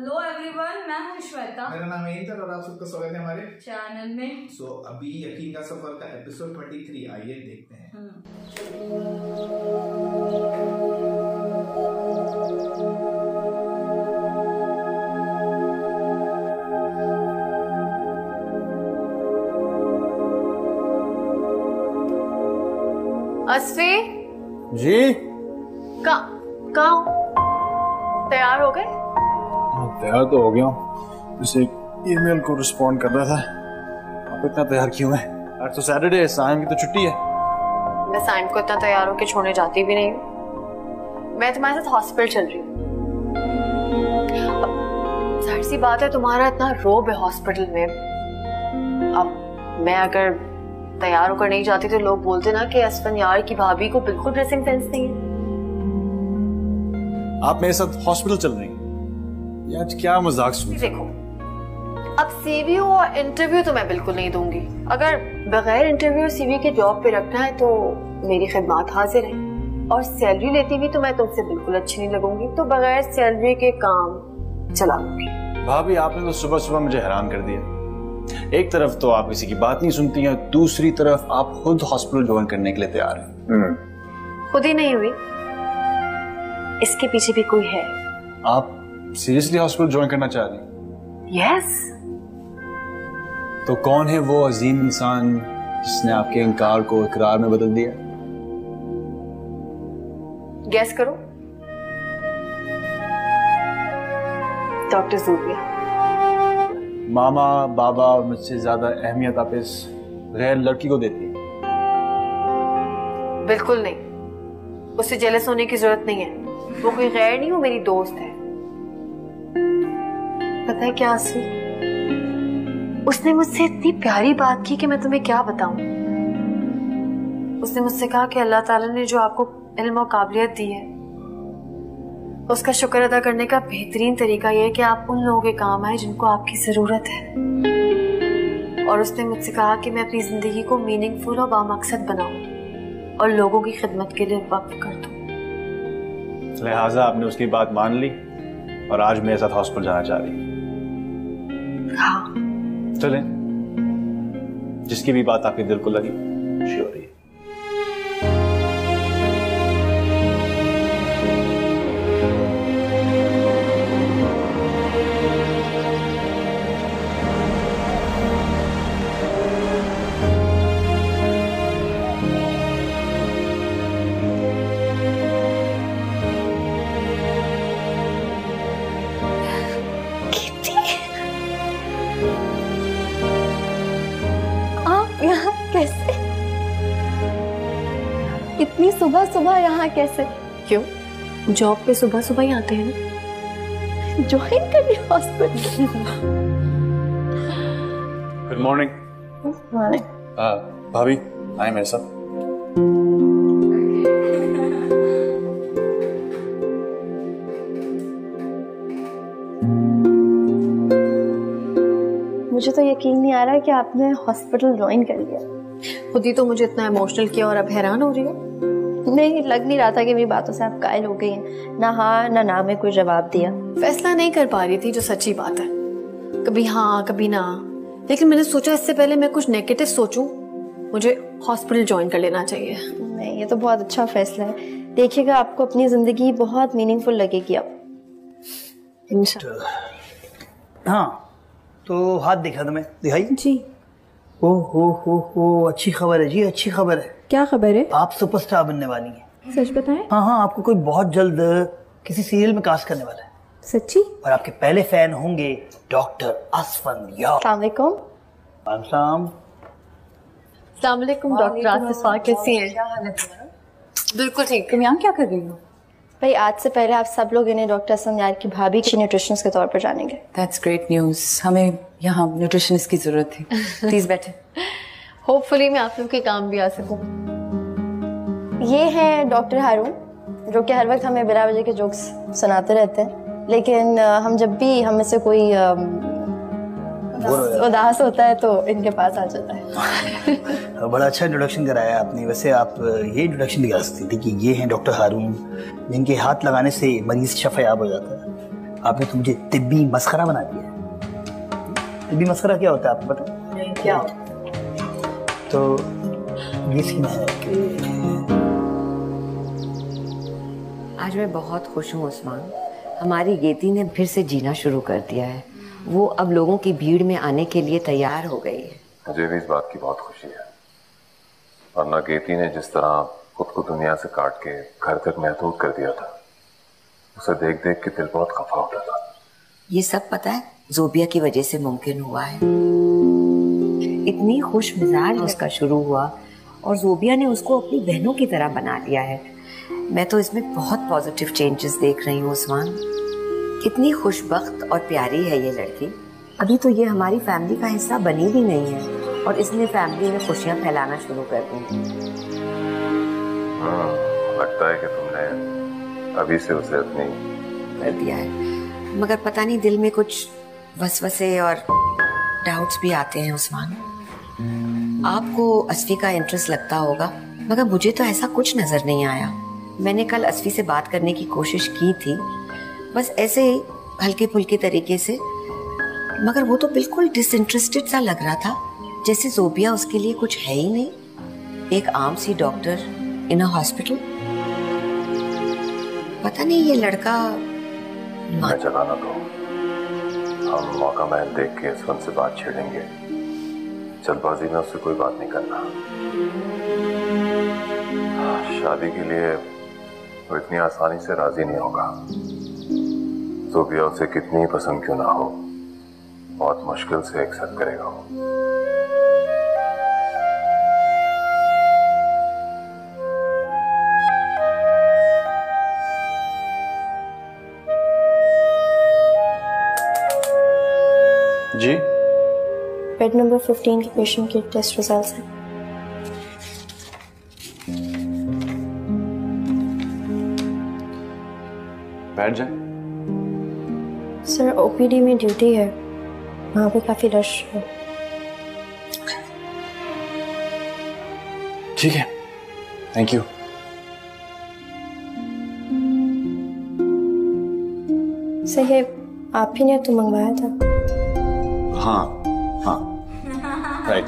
Hello everyone, मैं हूँ श्वेता। मेरा नाम है इंतर और आप सबका स्वागत है हमारे चैनल में। अभी यकीन का सफर का एपिसोड 23 आइए देखते हैं। अस्फी जी कहाँ तैयार हो गए? तैयार तो हो गया हूँ, बस एक ईमेल को रिस्पॉन्ड कर रहा था। आप इतना तैयार क्यों है? आज तो सैटरडे है, साइम की तो छुट्टी है। मैं साइम को इतना तैयार होकर छोड़ने जाती भी नहीं हूँ। मैं तुम्हारे साथ हॉस्पिटल चल रही हूँ। जाहिर सी बात है, तुम्हारा इतना रोब है हॉस्पिटल में। अब मैं अगर तैयार होकर नहीं जाती तो लोग बोलते ना कि असफन यार की भाभी को बिल्कुल ड्रेसिंग सेंस नहीं है। आप मेरे साथ हॉस्पिटल चल रही हैं? ये आज क्या मजाक सुन? देखो, अब सीवी और इंटरव्यू तो मैं बिल्कुल नहीं दूंगी। अगर बगैर इंटरव्यू सीवी के जॉब पे रखना है तो मेरी खिदमत हाजिर है, और सैलरी लेती भी तो मैं तुमसे बिल्कुल अच्छी नहीं लगूंगी। तो बगैर सैलरी के काम चला लूंगी। भाभी, आपने तो सुबह सुबह मुझे हैरान कर दिया। एक तरफ तो आप किसी की बात नहीं सुनती हैं, दूसरी तरफ आप खुद हॉस्पिटल ज्वाइन करने के लिए तैयार हैं। खुद ही नहीं हुई, इसके पीछे भी कोई है। आप सीरियसली हॉस्पिटल ज्वाइन करना चाह रही हैं? यस। तो कौन है वो अजीम इंसान जिसने आपके इनकार को इकरार में बदल दिया? गेस करो। डॉक्टर ज़ूबिया। मामा बाबा और मुझसे ज्यादा अहमियत आप इस गैर लड़की को देती हैं? बिल्कुल नहीं, उससे जेलस होने की जरूरत नहीं है। वो कोई गैर नहीं, वो मेरी दोस्त है। पता है क्या आसू, उसने मुझसे इतनी प्यारी बात की कि मैं तुम्हें क्या बताऊं। उसने मुझसे कहा कि अल्लाह ताला ने जो आपको इल्म और काबिलियत दी है, उसका शुक्र अदा करने का बेहतरीन तरीका यह है कि आप उन लोगों के काम आए जिनको आपकी जरूरत है। और उसने मुझसे कहा कि मैं अपनी जिंदगी को मीनिंगफुल और बामकसद बनाऊं और लोगों की खिदमत के लिए वक्फ कर दूं। लिहाजा आपने उसकी बात मान ली और आज मेरे साथ हॉस्पिटल जाना चाह रही। हाँ चलें, जिसकी भी बात आपके दिल को लगी श्योर ही। कैसे? इतनी सुबह सुबह यहाँ कैसे? क्यों? जॉब पे सुबह सुबह ही आते हैं ना। ज्वाइन कर रही हॉस्पिटल। Good morning. मॉर्निंग। भाभी आए मेरे साथ। मुझे तो यकीन नहीं आ रहा कि आपने हॉस्पिटल ज्वाइन कर लिया। खुद ही तो मुझे इतना इमोशनल किया और अब हैरान हो रही हो। नहीं, लग नहीं रहा था कि मेरी बातों से आप कायल हो गई हैं। ना हाँ ना में कोई जवाब दिया। फैसला नहीं कर पा रही थी, जो सच्ची बात है। कभी हाँ कभी ना, लेकिन मैंने सोचा इससे पहले मैं कुछ नेगेटिव सोचूं, मुझे हॉस्पिटल ज्वाइन कर लेना चाहिए। नहीं, ये तो बहुत अच्छा फैसला है। देखिएगा, आपको अपनी जिंदगी बहुत मीनिंगफुल लगेगी अब, इंशाल्लाह। हाँ, तो हाथ दिखा तुम्हें, दिखाई जी। ओ हो, अच्छी खबर है जी, अच्छी खबर है। क्या खबर है? आप सुपरस्टार बनने वाली हैं। सच बताएं? हाँ, आपको कोई बहुत जल्द किसी सीरियल में कास्ट करने वाला है। सच्ची? और आपके पहले फैन होंगे डॉक्टर असफन यार। अस्सलाम वालेकुम। अस्सलाम वालेकुम डॉक्टर आसिफा, कैसी हैं? बिल्कुल ठीक। तुम यहाँ क्या कर रही हो? भाई, आज से पहले आप सब लोग इन्हें डॉक्टर असफन यार की भाभी की न्यूट्रिशनिस्ट के तौर पर जानेंगे। That's great news. हमें यहाँ न्यूट्रिशनिस्ट की जरूरत थी। प्लीज बैठे। होपफुली मैं आप लोग के काम भी आ सकूं। ये हैं डॉक्टर हारून, जो कि हर वक्त हमें बिला वजह के जोक्स सुनाते रहते हैं, लेकिन हम जब भी हम में से कोई उदास होता है तो इनके पास आ जाता है। बड़ा अच्छा इंट्रोडक्शन कराया आपने। वैसे आप ये इंट्रोडक्शन दिखा सकती थी कि ये हैं डॉक्टर हारून, जिनके हाथ लगाने से मरीज शफायाब हो जाता है। आपने तो मुझे तिब्बी मस्खरा बना दिया है। तिब्बी मस्खरा क्या होता है आपको पता? नहीं, क्या? तो ये सीन है कि आज मैं बहुत खुश हूँ उस्मान। हमारी गेती ने फिर से जीना शुरू कर दिया है। वो अब लोगों की भीड़ में आने के लिए तैयार हो गई है। मुझे भी इस बात की बहुत खुशी है। वरना गेती ने जिस तरह खुद को दुनिया से काट के घर तक महदूद कर दिया था, उसे देख देख के दिल बहुत खफा होता था। ये सब पता है ज़ोबिया की वजह से मुमकिन हुआ है। इतनी खुश मिजाज उसका शुरू हुआ और ज़ोबिया ने उसको अपनी बहनों की तरह बना लिया है। मैं तो इसमें बहुत पॉजिटिव चेंजेस देख रही हूँ उस्मान। कितनी खुशबख्त और प्यारी है ये लड़की। अभी तो ये हमारी फैमिली का हिस्सा बनी भी नहीं है और इसने फैमिली में खुशियाँ फैलाना शुरू कर दी। लगता है कि तुमने अभी से उसे अपनी कर दिया है, मगर पता नहीं दिल में कुछ वसवसे और डाउट्स भी आते हैं उस्मान। आपको अस्फी का इंटरेस्ट लगता होगा, मगर मुझे तो ऐसा कुछ नजर नहीं आया। मैंने कल अस्फी से बात करने की कोशिश की थी, बस ऐसे ही हल्के फुल्के तरीके से, मगर वो तो बिल्कुल डिसइंटरेस्टेड सा लग रहा था, जैसे ज़ोबिया उसके लिए कुछ है ही नहीं। एक आम सी डॉक्टर इन अ हॉस्पिटल। पता नहीं ये लड़का चलाना तो हम मौका महल देख के इसवन से बात छेड़ेंगे। जल्दबाजी में उससे कोई बात नहीं करना। शादी के लिए वो इतनी आसानी से राजी नहीं होगा। ज़ोबिया उसे कितनी पसंद क्यों ना हो, बहुत मुश्किल से एक्सेप्ट करेगा वो। जी, बेड नंबर 15 के पेशेंट के टेस्ट रिजल्ट्स हैं। बैठ जाए। सर ओपीडी में ड्यूटी है, वहाँ पे काफी रश है। ठीक है, थैंक यू। सही है, आप ही ने तो मंगवाया था। हाँ हाँ, राइट।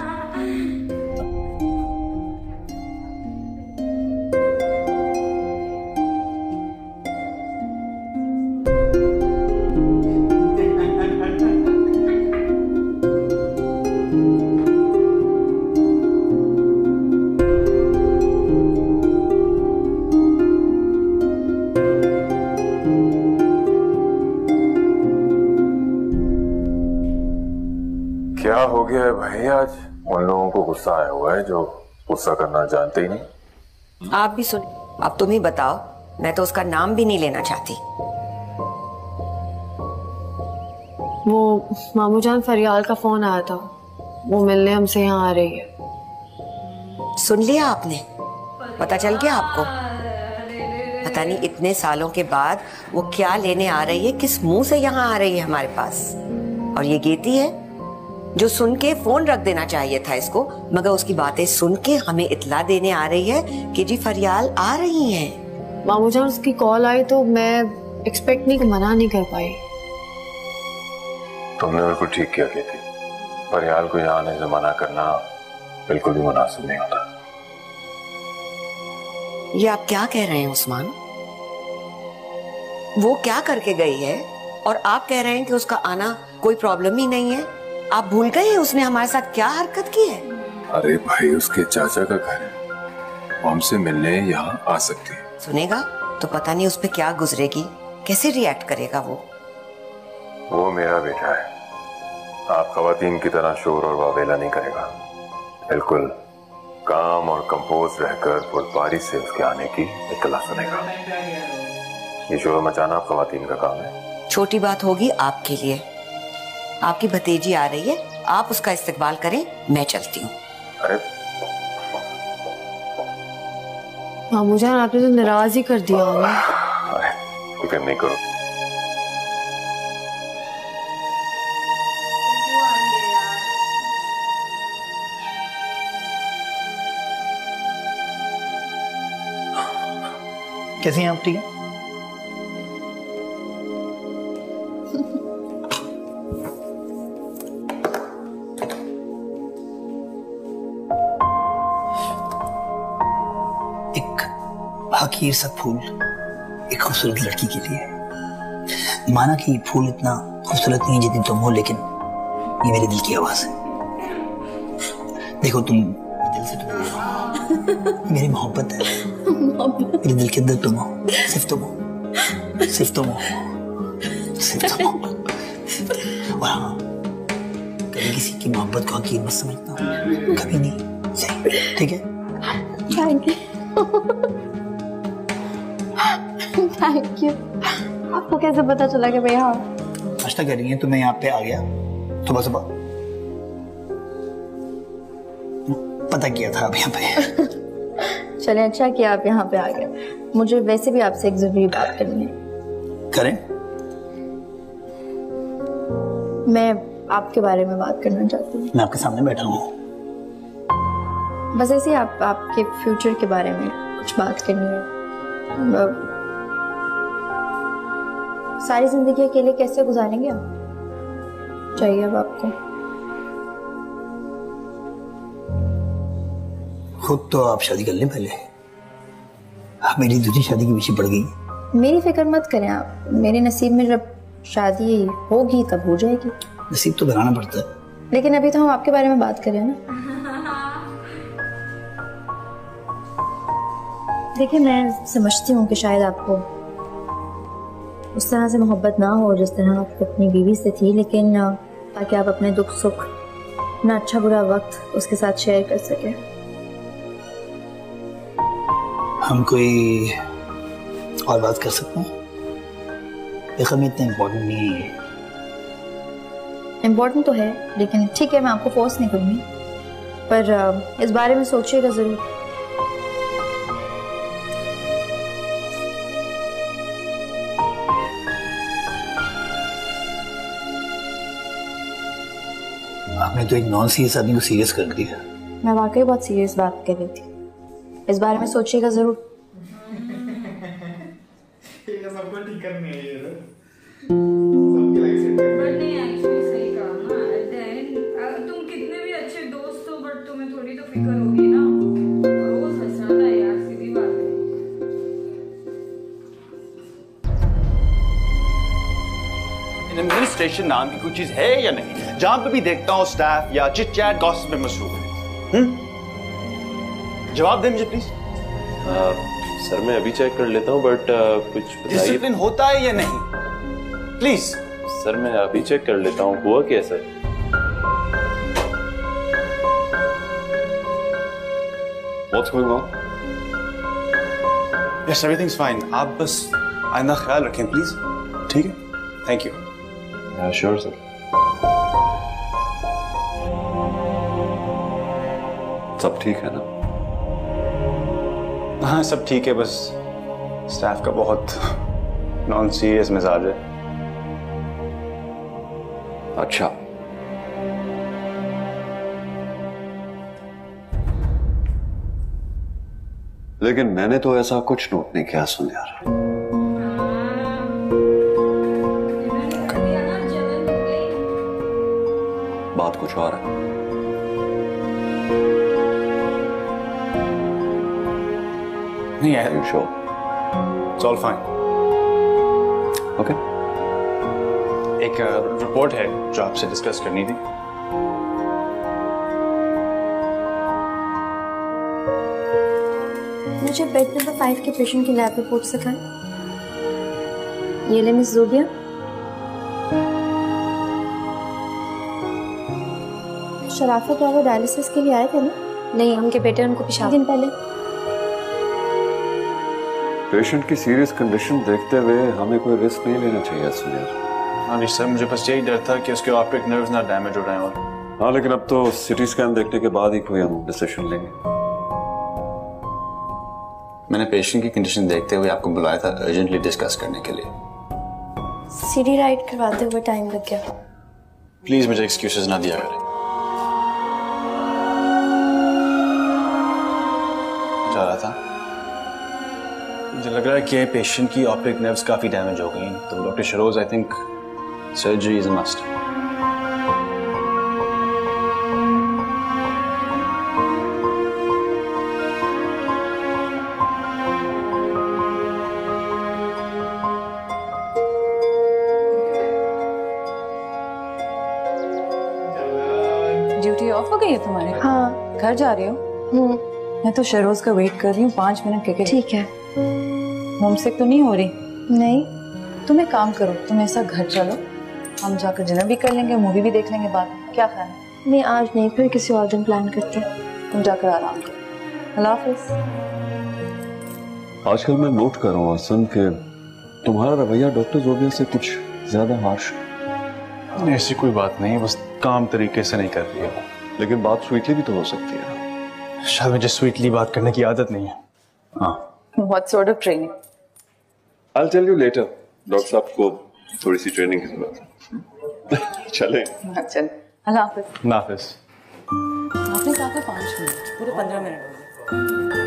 क्या हो गया है भाई? आज उन लोगों को गुस्सा आया हुआ है जो गुस्सा करना जानते ही नहीं। आप भी सुन, अब तुम ही बताओ। मैं तो उसका नाम भी नहीं लेना चाहती। वो मामू जान फरियाल का फोन आया था, वो मिलने हमसे यहाँ आ रही है। सुन लिया आपने? पता चल गया आपको? पता नहीं इतने सालों के बाद वो क्या लेने आ रही है, किस मुंह से यहाँ आ रही है हमारे पास। और ये गेती है जो सुन के फोन रख देना चाहिए था इसको, मगर उसकी बातें सुन के हमें इत्ला देने आ रही है कि जी फरियाल आ रही हैं। मामू जान उसकी कॉल आई तो मैं एक्सपेक्ट नहीं, मना नहीं कर पाई। तुमने बिल्कुल ठीक किया गेती। फरियाल को यहाँ आने से मना करना बिल्कुल भी मुनासिब नहीं होता। ये आप क्या कह रहे हैं उस्मान? वो क्या करके गई है और आप कह रहे हैं कि उसका आना कोई प्रॉब्लम ही नहीं है? आप भूल गए उसने हमारे साथ क्या हरकत की है? अरे भाई, उसके चाचा का घर है, वो हमसे मिलने यहाँ आ सकती है। सुनेगा तो पता नहीं उस पे क्या गुजरेगी, कैसे रिएक्ट करेगा वो मेरा बेटा है। आप खवातीन की तरह शोर और वावेला नहीं करेगा। बिल्कुल काम और कंपोज रहकर बुलबारी से उसके आने की इत्तला सुनेगा। ये शोर मचाना आप खवातीन का काम है। छोटी बात होगी आपके लिए। आपकी भतीजी आ रही है, आप उसका इस्तकबाल करें, मैं चलती हूँ। अरे मामू जान आपने तो नाराज ही कर दिया हमें। अरे फिक्र नहीं करो। कैसी हैं आप? ठीक है? कहा कि ये सब फूल एक खूबसूरत लड़की के लिए। माना कि फूल इतना खूबसूरत नहीं जितनी तुम हो, लेकिन ये मेरे दिल की आवाज है। देखो तुम दिल से तुम हो, मेरी मोहब्बत है, मेरे दिल के अंदर तुम हो, सिर्फ तुम हो, सिर्फ तुम हो, सिर्फ तुम हो। और हाँ, कभी किसी की मोहब्बत को हकीर मत समझना, कभी नहीं, सही? ठीक है? Thank you. Thank you. आपको कैसे पता चला कि मैं यहाँ? नाश्ता कर रही है तो मैं यहाँ पे आ गया सुबह सुबह, पता किया था आप यहाँ पे। चले, अच्छा किया आप यहाँ पे आ गए। मुझे वैसे भी आपसे एक जरूरी बात करनी है। करें? मैं आपके बारे में बात करना चाहती हूँ। मैं आपके सामने बैठा हूँ। बस ऐसे आपके फ्यूचर के बारे में कुछ बात करनी है। सारी जिंदगी अकेले कैसे गुजारेंगे आप? चाहिए अब आपको। खुद तो आप शादी कर लें पहले। आप मेरी दूसरी शादी के पीछे पड़ गई। मेरी फिक्र मत करें आप। मेरे नसीब में जब शादी होगी तब हो जाएगी। नसीब तो बनाना पड़ता है। लेकिन अभी तो हम आपके बारे में बात कर रहे हैं ना। देखिए, मैं समझती हूँ कि शायद आपको उस तरह से मोहब्बत ना हो जिस तरह आपको अपनी बीवी से थी, लेकिन ताकि आप अपने दुख सुख, अपना अच्छा बुरा वक्त उसके साथ शेयर कर सके। हम कोई और बात कर सकते हैं? देखो, मैं इतना इम्पोर्टेंट नहीं है। इम्पोर्टेंट तो है, लेकिन ठीक है, मैं आपको फोर्स नहीं करूँगी, पर इस बारे में सोचिएगा ज़रूर। आपने तो एक नॉन सीरियस आदमी को सीरियस कर दिया। मैं वाकई बहुत सीरियस बात कर रही थी। इस बारे में सोचिएगा ज़रूर। सबको ठीक करनी है ये तो। सबकी लाइफ सेट करनी है। नहीं, एक्चुअली सही कहा ना। एट द एंड तुम कितने भी अच्छे दोस्त हो, बट तुम्हें थोड़ी तो फिक्र होगी ना। और वो फंसाता है यार, सीधी बात है। एडमिनिस्ट्रेशन नाम की कोई चीज है या नहीं? जहां पे भी देखता हूँ स्टाफ या चिट चैट गॉसिप में मसरूफ है। जवाब दें मुझे प्लीज। सर मैं अभी चेक कर लेता हूँ, बट कुछ बताइए। डिसिप्लिन होता है या नहीं? प्लीज। सर मैं अभी चेक कर लेता हूँ। हुआ क्या sir? What's going on? Yes, everything's fine. आप बस आइंदा ख्याल रखें प्लीज। ठीक है? Thank you. Sure sir. सब ठीक है ना? हाँ सब ठीक है, बस स्टाफ का बहुत नॉन सीरियस मिजाज है। अच्छा, लेकिन मैंने तो ऐसा कुछ नोट नहीं किया। सुन यार, बात कुछ और है। नहीं है। You sure? It's all fine. Okay. एक रिपोर्ट है जो आपसे डिस्कस करनी थी। मुझे बेड नंबर 5 के पेशेंट की लैब रिपोर्ट दिखाएं। ये ले मिस ज़ोबिया। शराफत वाले डायलिसिस के लिए आए थे ना? नहीं, उनके बेटे उनको पेशाब दिन पहले। पेशेंट की सीरियस कंडीशन देखते हुए हमें कोई रिस्क नहीं लेना चाहिए सुनील। हाँ नहीं सर, मुझे बस यही डर था कि उसके ऑप्टिक नर्व्स ना डैमेज हो रहे हैं। और हाँ, लेकिन अब तो सिटी स्कैन देखने के बाद ही कोई हम डिसीजन लेंगे। मैंने पेशेंट की कंडीशन देखते हुए आपको बुलाया था अर्जेंटली डिस्कस करने के लिए। सीडी राइड करवाते हुए टाइम लग गया। प्लीज मुझे एक्सक्यूजेस ना दिया करें। जा रहा था, मुझे लग रहा है कि पेशेंट की ऑप्टिक नर्व्स काफी डैमेज हो गई, तो doctor Saroj I think surgery is a must. छुट्टी ऑफ हो गई है तुम्हारी? हाँ। घर जा रही हो? मैं तो शहरोज का वेट कर रही हूँ 5 मिनट के। ठीक है। होमसिक तो नहीं हो रही? नहीं। तुम एक काम करो, तुम ऐसा घर चलो, हम जाकर डिनर भी कर लेंगे, मूवी भी देख लेंगे बाद में, क्या ख्याल है? नहीं आज नहीं, फिर किसी और दिन प्लान करते हैं। तुम जाकर आराम करो। अल्लाह हाफिज। आजकल मैं नोट कर रहा हूँ आसन के तुम्हारा रवैया डॉक्टर जोबिया से कुछ ज्यादा हार्श। ऐसी कोई बात नहीं, बस काम तरीके से नहीं कर रही है। लेकिन बात स्वीटली भी तो हो सकती है। शायद मुझे स्वीटली बात करने की आदत नहीं है। हाँ। What sort of training? I'll tell you later. Doctor साहब को थोड़ी सी ट्रेनिंग की जरूरत है। चले। चल। अल्लाह हाफिज। नाफिज। आपने कहा था 5 मिनट, पूरे 15 मिनट हो गए।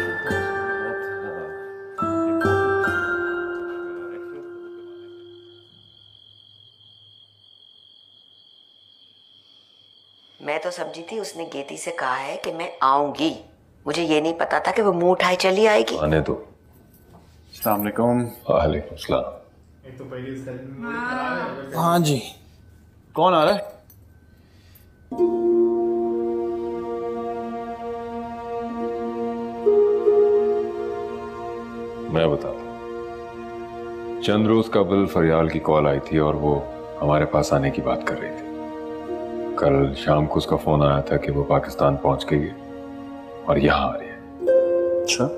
मैं तो समझी थी उसने गेती से कहा है कि मैं आऊंगी, मुझे ये नहीं पता था कि वो मुंह उठाए चली आएगी। आने दो। अस्सलाम वालेकुम। वालेकुम सलाम। हाँ जी, कौन आ रहा है? मैं बताता हूँ। चंद रोज कबल फरियाल की कॉल आई थी और वो हमारे पास आने की बात कर रही थी। कल शाम को उसका फोन आया था कि वो पाकिस्तान पहुंच गई है और यहाँ आ रही है।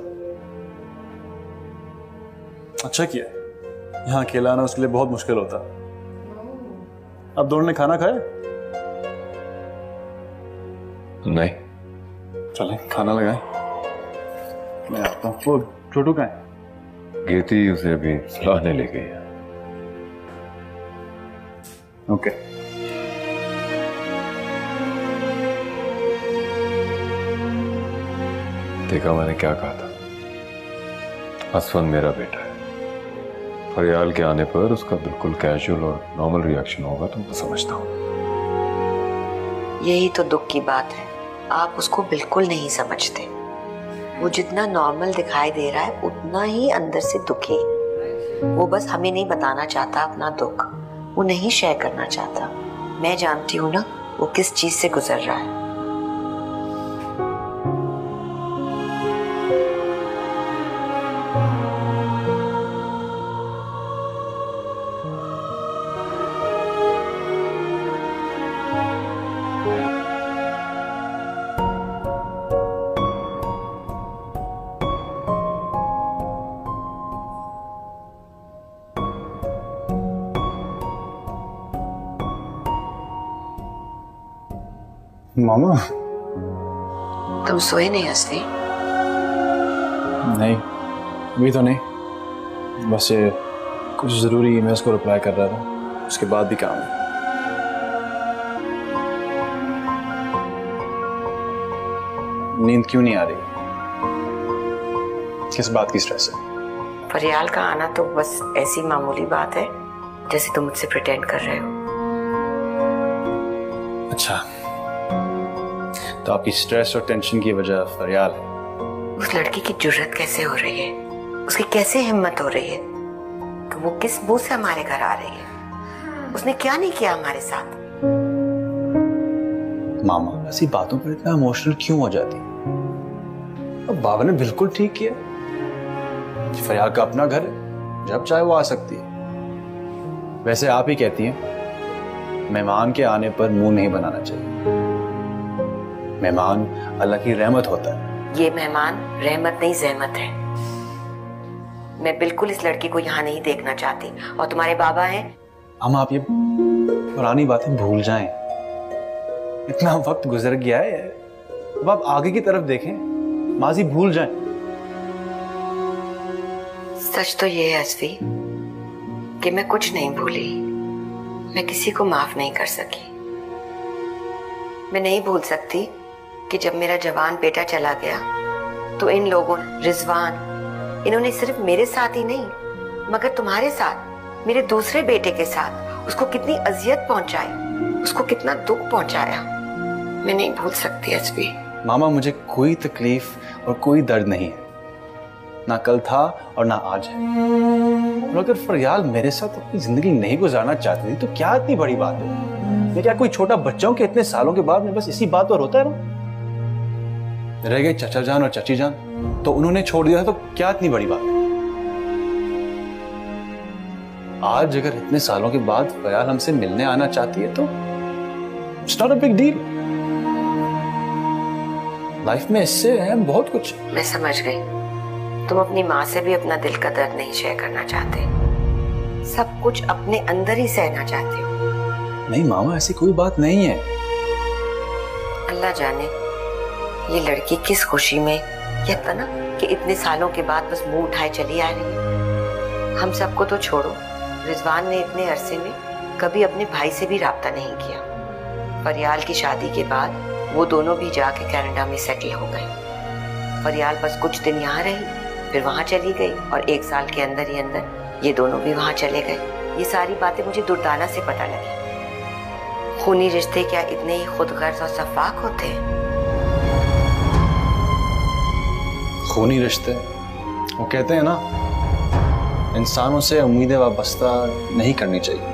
अच्छा किया। यहाँ अकेला आना उसके लिए बहुत मुश्किल होता। अब दोनों ने खाना खाया? नहीं। चलें खाना लगाएं। मैं आता हूँ। वो छोटू कहाँ है? गेती उसे अभी सुलाने ले गई है। ओके। देखा मैंने क्या कहा था? असफन मेरा बेटा है। फरियाल के आने पर उसका बिल्कुल कैजुअल और नॉर्मल रिएक्शन होगा तो मैं समझता हूँ। यही तो दुख की बात है, आप उसको बिल्कुल नहीं समझते। वो जितना नॉर्मल दिखाई दे रहा है उतना ही अंदर से दुखी। वो बस हमें नहीं बताना चाहता अपना दुख, वो नहीं शेयर करना चाहता। मैं जानती हूँ ना वो किस चीज से गुजर रहा है। मामा तुम सोए नहीं असली? नहीं, अभी तो नहीं। बस ये कुछ जरूरी ईमेल्स को रिप्लाई कर रहा था, उसके बाद भी काम है। नींद क्यों नहीं आ रही? किस बात की स्ट्रेस है? फरियाल का आना तो बस ऐसी मामूली बात है जैसे तुम मुझसे प्रिटेंड कर रहे हो। अच्छा, तो आपकी स्ट्रेस और टेंशन की वजह फरियाल है? उस लड़की की जुर्रत कैसे हो रही है, उसकी कैसे हिम्मत हो रही है कि वो किस मुंह से हमारे घर आ रही है? उसने क्या नहीं किया हमारे साथ? मामा ऐसी बातों पर इतना इमोशनल क्यों हो जाती? अब बाबा ने बिल्कुल ठीक किया। फरियाल का अपना घर है, जब चाहे वो आ सकती है। वैसे आप ही कहती हैं मेहमान के आने पर मुंह नहीं बनाना चाहिए। मेहमान अल्लाह की रहमत होता है। ये मेहमान रहमत नहीं जहमत है। मैं बिल्कुल इस लड़की को यहाँ नहीं देखना चाहती। और तुम्हारे बाबा हैं? हम आप ये पुरानी बातें भूल जाएं। इतना वक्त गुजर गया है, अब आप आगे की तरफ देखें, माजी भूल जाएं। सच तो ये है असफी कि मैं कुछ नहीं भूली। मैं किसी को माफ नहीं कर सकी। मैं नहीं भूल सकती कि जब मेरा जवान बेटा चला गया तो इन लोगों, रिजवान, इन्होंने सिर्फ मेरे साथ ही नहीं मगर तुम्हारे साथ, मेरे दूसरे बेटे के साथ उसको कितनी अजियत पहुंचाई, उसको कितना दुख पहुंचाया। मैं नहीं भूल सकती असफी। मामा मुझे कोई तकलीफ और कोई दर्द नहीं है, ना कल था और ना आज है। और अगर फरियाल मेरे साथ अपनी जिंदगी नहीं गुजारना चाहती थी तो क्या इतनी बड़ी बात है? मैं क्या कोई छोटा बच्चा हूं कि इतने सालों के बाद मैं बस इसी बात पर होता है ना? रह गए चाचा जान और चाची जान, तो उन्होंने छोड़ दिया तो क्या इतनी बड़ी बात है? आज अगर इतने सालों के बाद फयाल हमसे मिलने आना चाहती है तो it's not a big deal. Life में इससे है बहुत कुछ। मैं समझ गई, तुम अपनी माँ से भी अपना दिल का दर्द नहीं शेयर करना चाहते, सब कुछ अपने अंदर ही सहना चाहते हो। नहीं मामा, ऐसी कोई बात नहीं है। अल्लाह जाने ये लड़की किस खुशी में ये था ना कि इतने सालों के बाद बस मुंह उठाए चली आ रही है। हम सबको तो छोड़ो, रिजवान ने इतने अरसे में कभी अपने भाई से भी राब्ता नहीं किया। फरियाल की शादी के बाद वो दोनों भी जाके कनाडा में सेटल हो गए। फरियाल बस कुछ दिन यहाँ रही, फिर वहाँ चली गई और 1 साल के अंदर ही अंदर ये दोनों भी वहाँ चले गए। ये सारी बातें मुझे दुर्दाना से पता लगी। खूनी रिश्ते क्या इतने ही खुदगर्ज और शफाक होते हैं? खूनी रिश्ते, वो कहते हैं ना, इंसानों से उम्मीदें वाबस्ता नहीं करनी चाहिए।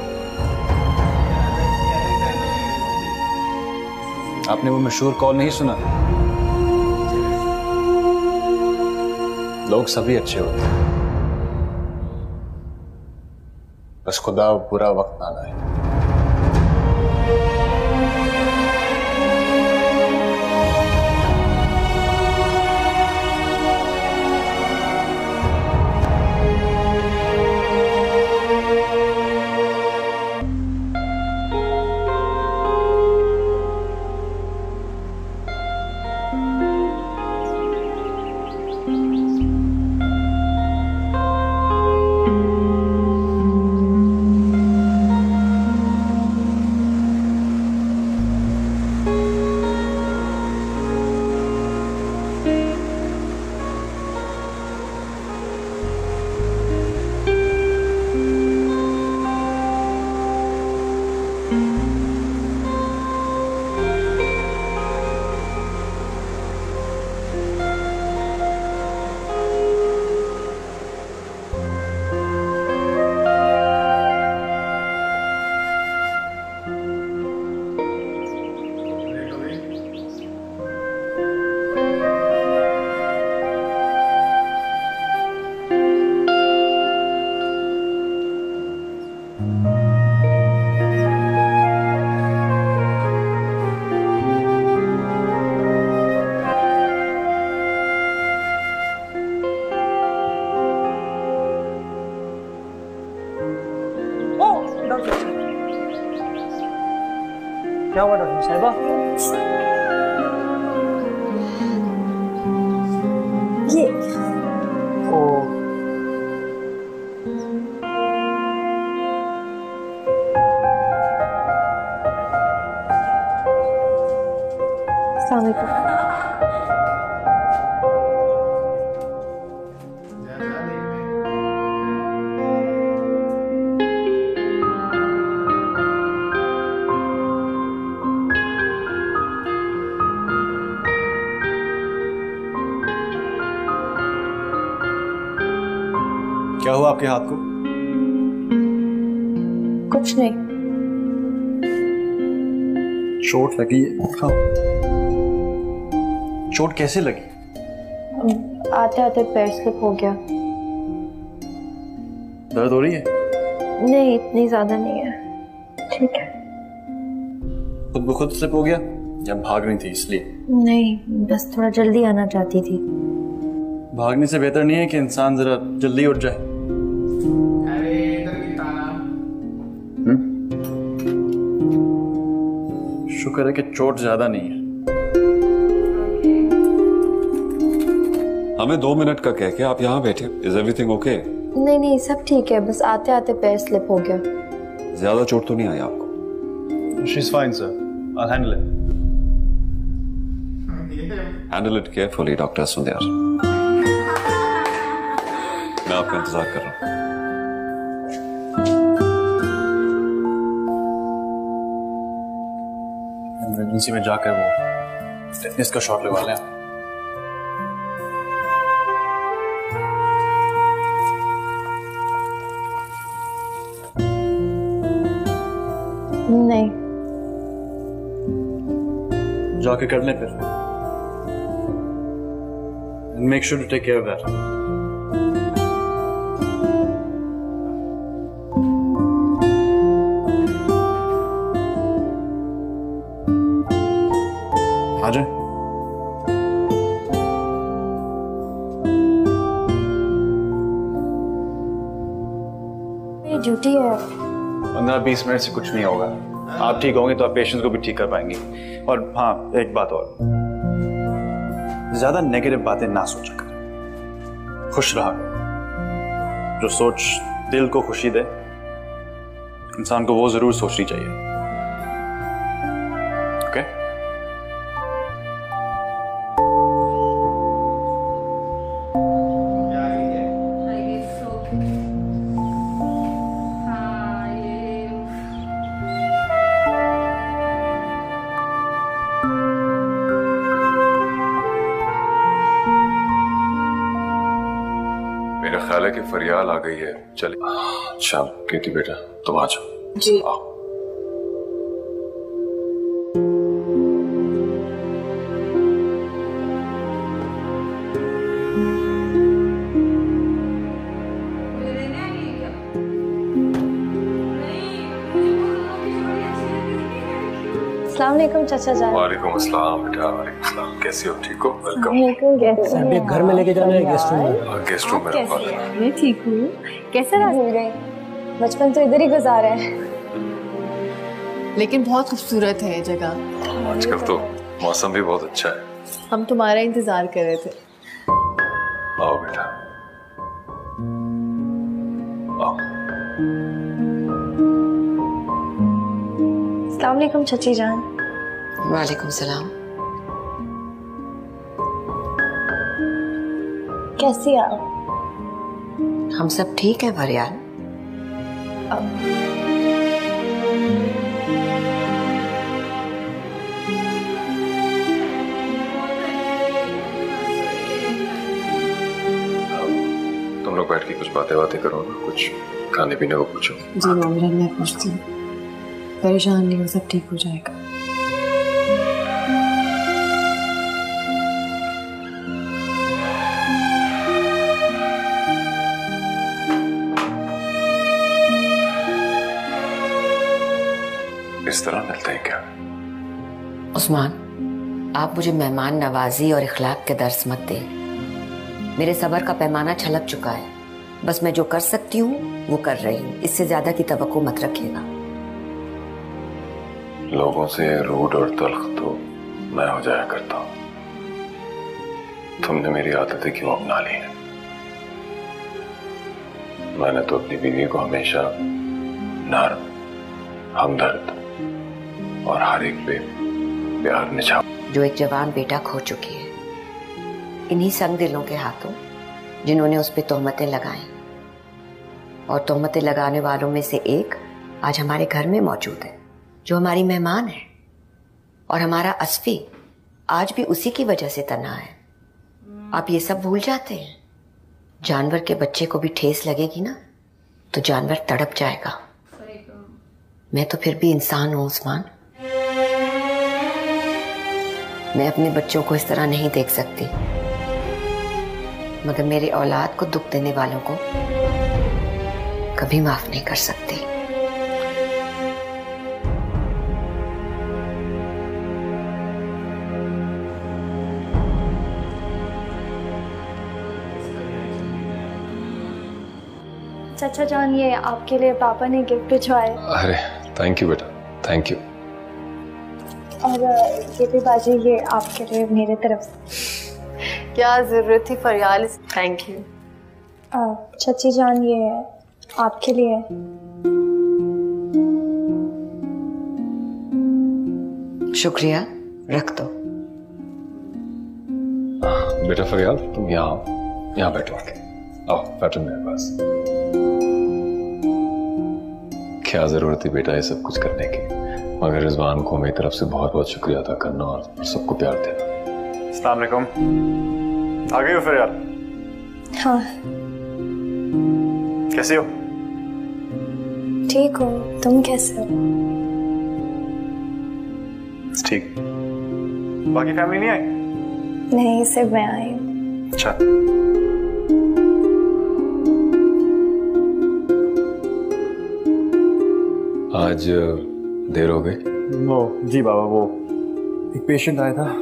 आपने वो मशहूर कॉल नहीं सुना? लोग सभी अच्छे होते हैं, बस खुदा बुरा वक्त ना लाए। क्या हुआ डॉक्टर साहिबा? ये ओ अस्सलाम वालेकुम। क्या हुआ आपके हाथ को? कुछ नहीं। चोट लगी है? हाँ। चोट कैसे लगी? आते आते पैर स्लिप हो गया। दर्द हो रही है? नहीं, इतनी ज्यादा नहीं है, ठीक है। खुद ब खुद स्लिप हो गया या भाग रही थी इसलिए? नहीं, बस थोड़ा जल्दी आना चाहती थी। भागने से बेहतर नहीं है कि इंसान जरा जल्दी उठ जाए? अरे इधर की ताना। शुक्र है कि चोट ज्यादा नहीं है। हमें 2 मिनट का कह के आप यहाँ बैठे। Is everything okay? नहीं नहीं, सब ठीक है, बस आते आते पैर स्लिप हो गया। ज्यादा चोट तो नहीं आई आपको? She's fine, sir. I'll handle it. Handle it carefully doctor Sundar. मैं आपका इंतजार कर रहा हूँ। इमरजेंसी में जाकर वो टेटनस का शॉट लगवा लें। नहीं। जाके कर ले फिर। Make sure to take care of that. आ जाए। मेरी ड्यूटी है। 15-20 मिनट से कुछ नहीं होगा। आप ठीक होंगे तो आप पेशेंट को भी ठीक कर पाएंगी। और हाँ, एक बात और, ज्यादा नेगेटिव बातें ना सोचा करें, खुश रहा करें। जो सोच दिल को खुशी दे, इंसान को वो जरूर सोचनी चाहिए। ओके? मेरा ख्याल है कि फरियाल आ गई है। चले। अच्छा कीर्ति बेटा, तुम आ जाओ। जी। आओ। अस्सलाम वालेकुम चाचा जान। वालेकुम अस्सलाम बेटा। वालेकुम अस्सलाम। कैसी हो? ठीक हो? वेलकम। साहब घर में लेके जाना है गेस्ट रूम में। गेस्ट रूम में रखवा देना। मैं ठीक हूँ। कैसे रहा? भूल गई, बचपन तो इधर ही गुजारा है। लेकिन बहुत खूबसूरत है ये जगह। आजकल तो मौसम भी बहुत अच्छा है। हम तुम्हारा इंतजार कर रहे थे। आओ बेटा, आओ। अस्सलाम वालेकुम चाची जान। वालेकुम सलाम। कैसी आप? हम सब ठीक है फरियाल। तुम लोग बैठ के कुछ बातें करो ना, कुछ खाने पीने को पूछो। जी मामला मैं पूछती हूँ। परेशान नहीं हो, सब ठीक हो जाएगा। इस तरह मिलते हैं क्या? उस्मान, आप मुझे मेहमान नवाजी और इखलाक के दर्स मत दे। मेरे सब्र का पैमाना छलक चुका है। बस मैं जो कर सकती हूँ वो कर रही हूँ। इससे ज्यादा की तवक्को मत रखिएगा। लोगों से रूड और तल्ख तो मैं हो जाया करता हूँ। तुमने मेरी आदतें क्यों अपना ली हैं? मैंने तो अपनी बीवी को हमेशा नर्म, हमदर्द और हर एक पे प्यार निछा। जो एक जवान बेटा खो चुकी है, इन्हीं संग दिलों के हाथों जिन्होंने उस पर तोहमतें लगाई। और तोहमतें लगाने वालों में से एक आज हमारे घर में मौजूद है, जो हमारी मेहमान है। और हमारा अस्फी आज भी उसी की वजह से तना है। आप ये सब भूल जाते हैं। जानवर के बच्चे को भी ठेस लगेगी ना तो जानवर तड़प जाएगा। मैं तो फिर भी इंसान हूं उस्मान। मैं अपने बच्चों को इस तरह नहीं देख सकती, मगर मेरी औलाद को दुख देने वालों को कभी माफ नहीं कर सकती। चाचा जान, ये आपके लिए पापा ने गिफ्ट भिजवाए। अरे थैंक यू बेटा, थैंक यू। और ये भी बाजी, ये आपके लिए मेरे तरफ से। क्या जरूरत थी फरियाल? Thank you. चाची जान, ये आपके लिए। शुक्रिया, रख दो। बेटा फरियाल, तुम यहाँ बैठो। आओ बैठो मेरे पास। क्या जरूरत थी बेटा ये सब कुछ करने की, मगर रिजवान को मेरी तरफ से बहुत बहुत शुक्रिया अदा करना और सबको प्यार देना। अस्सलाम वालेकुम। आ गई हो फरियाल? हाँ। कैसी हो? ठीक हो, तुम कैसे हो? ठीक। बाकी फैमिली नहीं आई? नहीं, सिर्फ मैं आई हूँ। अच्छा। आज देर हो गई। वो जी बाबा, वो एक पेशेंट आया था।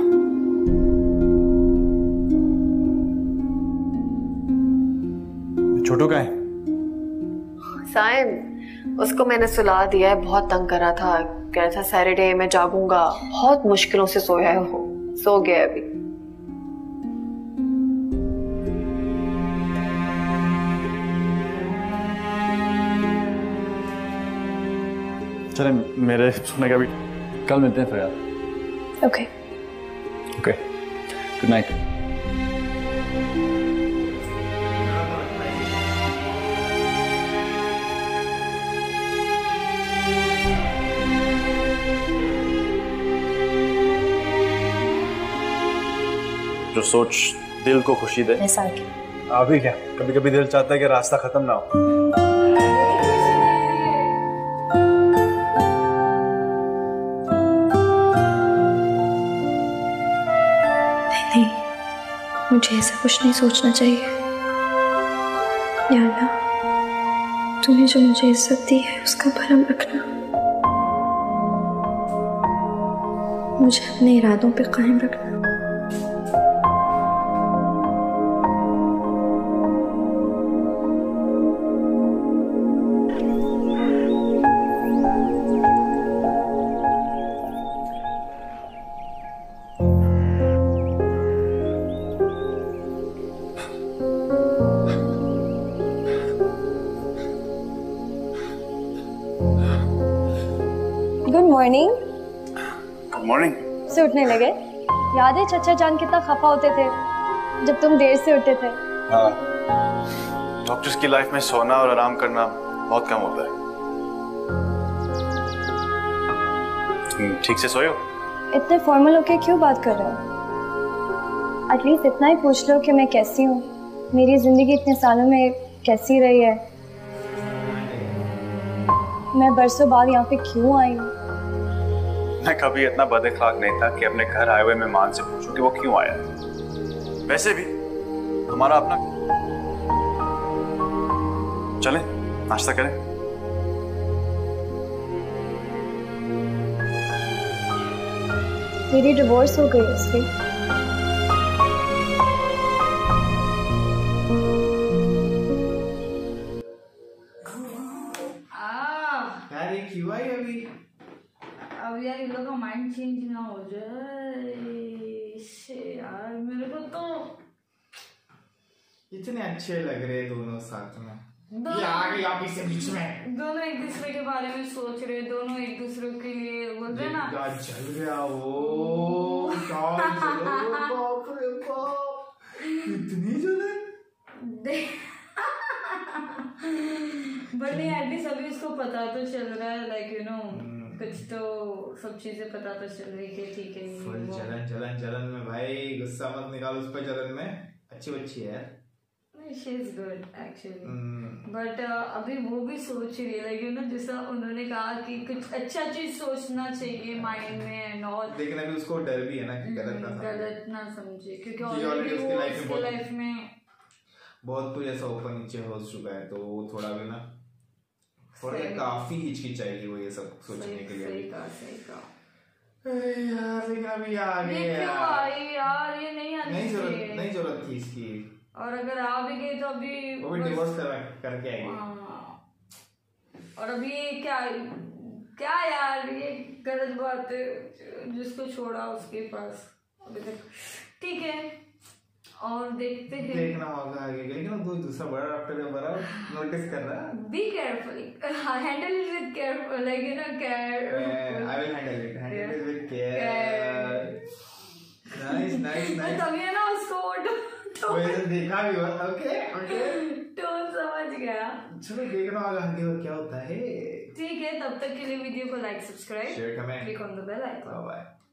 छोटू का है? साइम, उसको मैंने सुला दिया है, बहुत तंग कर रहा था, कह रहा था सैटरडे मैं जागूंगा, बहुत मुश्किलों से सोया है वो, सो गया अभी। चले मेरे सोने का भी, कल मिलते हैं फरियाद। Okay okay, good night. जो सोच दिल को खुशी दे। अभी क्या, कभी कभी दिल चाहता है कि रास्ता खत्म ना हो। नहीं, मुझे ऐसा कुछ नहीं सोचना चाहिए। या अल्लाह, तूने जो मुझे इज्जत दी है उसका भरम रखना, मुझे अपने इरादों पे कायम रखना। Good morning. Good morning. से उठने लगे? याद है चचा जान कितना खफा होते थे जब तुम देर से उठते थे? हाँ, डॉक्टर्स की लाइफ में सोना और आराम करना बहुत कम होता है। तुम ठीक से सोए हो? इतने फॉर्मल होके क्यों बात कर रहे हो? एटलीस्ट इतना ही पूछ लो कि मैं कैसी हूँ, मेरी जिंदगी इतने सालों में कैसी रही है, मैं बरसों बाद यहाँ पे क्यों आई हूँ। मैं कभी इतना बदअखलाक नहीं था कि अपने घर आए हुए मेहमान से पूछूं कि वो क्यों आया है। वैसे भी तुम्हारा अपना। चलें नाश्ता करें। मेरी डिवोर्स हो गई इसलिए। यार ये क्यों आई अभी? अब यार इन लोग का माइंड चेंज ना हो जाए यार, मेरे को तो इतने अच्छे लग रहे दोनों साथ में। ये आ गई ऑफिस से बीच में। दोनों एक दूसरे के बारे में सोच रहे, दोनों एक दूसरे के लिए बोलते हैं ना। चल गया वो, बाप रे बाप, इतनी जलन। बट नहीं, एटलीस्ट अभी इसको पता तो चल रहा है, लाइक यू नो कुछ तो सब चीजें पता तो चल रही है। ठीक है, फुल जलन जलन जलन में भाई, गुस्सा मत निकाल उस पर जलन में। अच्छी बच्ची है, she is good actually, but अभी वो भी सोच रही है, लाइक यू नो जैसा उन्होंने कहा कि कुछ अच्छा चीज सोचना चाहिए माइंड में एंड ऑल। लेकिन अभी उसको डर भी है ना कि गलत ना समझे, क्योंकि ऑलरेडी उसकी लाइफ में बहुत कुछ ऐसा ऊपर नीचे हो चुका है, तो वो थोड़ा भी ना थोड़ा काफी हिचकिचाएगी वो ये सब सोचने के लिए। सही कहा यार, लेकिन अभी आ गए यार, ये नहीं जरूरत थी इसकी। और अगर आ भी गई तो अभी वो भी डिवोर्स करके आएगी। और अभी क्या यार, ये गलत बात है, जिसको छोड़ा उसके पास अभी तक। ठीक है, और देखते हैं, देखना होगा आगे, लेकिन दूसरा बड़ा डॉक्टर है, बड़ा नोटिस कर रहा है। Be careful, handle it with care, like you know care. I will handle it with care. Nice. तभी है ना उसको तो देखा भी हुआ। ओके टोन समझ गया। चलो देखना होगा आगे क्या होता है। ठीक है, तब तक के लिए वीडियो को like, subscribe, share, comment, click on the bell icon. Bye.